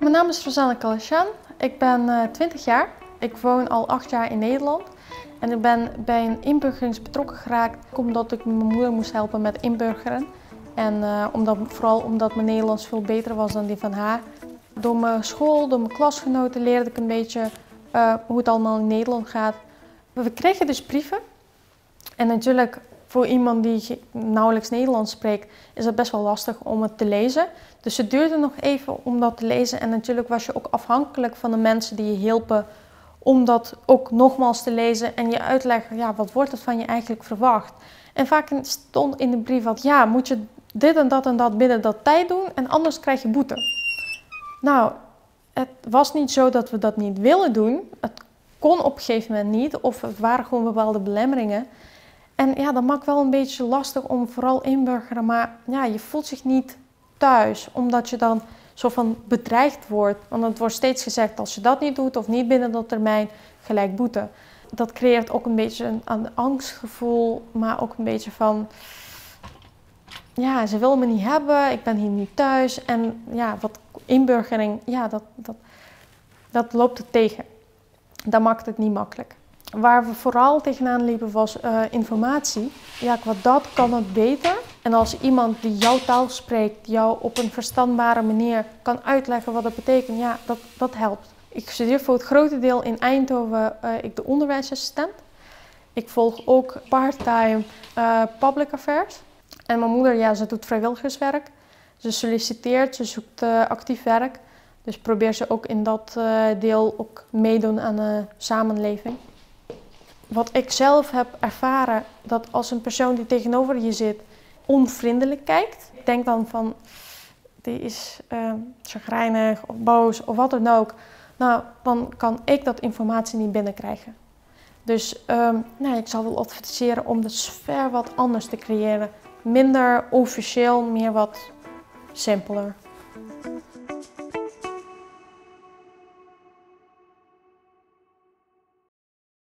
Mijn naam is Rosanne Kalasjan. Ik ben 20 jaar. Ik woon al 8 jaar in Nederland. En ik ben bij een inburgering betrokken geraakt omdat ik mijn moeder moest helpen met inburgeren. En vooral omdat mijn Nederlands veel beter was dan die van haar. Door mijn school, door mijn klasgenoten leerde ik een beetje hoe het allemaal in Nederland gaat. We kregen dus brieven. En natuurlijk, voor iemand die nauwelijks Nederlands spreekt, is het best wel lastig om het te lezen. Dus het duurde nog even om dat te lezen. En natuurlijk was je ook afhankelijk van de mensen die je hielpen om dat ook nogmaals te lezen en je uitleggen, ja, wat wordt het van je eigenlijk verwacht. En vaak stond in de brief van, ja, moet je dit en dat binnen dat tijd doen en anders krijg je boete. Nou, het was niet zo dat we dat niet willen doen. Het kon op een gegeven moment niet of het waren gewoon bepaalde belemmeringen. En ja, dat maakt wel een beetje lastig om vooral inburgeren, maar ja, je voelt zich niet thuis, omdat je dan zo van bedreigd wordt. Want het wordt steeds gezegd, als je dat niet doet of niet binnen dat termijn, gelijk boete. Dat creëert ook een beetje een angstgevoel, maar ook een beetje van, ja, ze willen me niet hebben, ik ben hier niet thuis. En ja, wat inburgering, ja, dat loopt het tegen. Dat maakt het niet makkelijk. Waar we vooral tegenaan liepen was informatie. Ja, qua dat kan het beter. En als iemand die jouw taal spreekt, jou op een verstandbare manier kan uitleggen wat dat betekent, ja, dat helpt. Ik studeer voor het grote deel in Eindhoven, ik de onderwijsassistent. Ik volg ook part-time public affairs. En mijn moeder, ja, ze doet vrijwilligerswerk. Ze solliciteert, ze zoekt actief werk. Dus probeer ze ook in dat deel ook meedoen aan de samenleving. Wat ik zelf heb ervaren, dat als een persoon die tegenover je zit onvriendelijk kijkt. Ik denk dan van, die is chagrijnig of boos of wat dan ook. Nou, dan kan ik dat informatie niet binnenkrijgen. Dus nou, ik zal wel adviseren om de sfeer wat anders te creëren. Minder officieel, meer wat simpeler.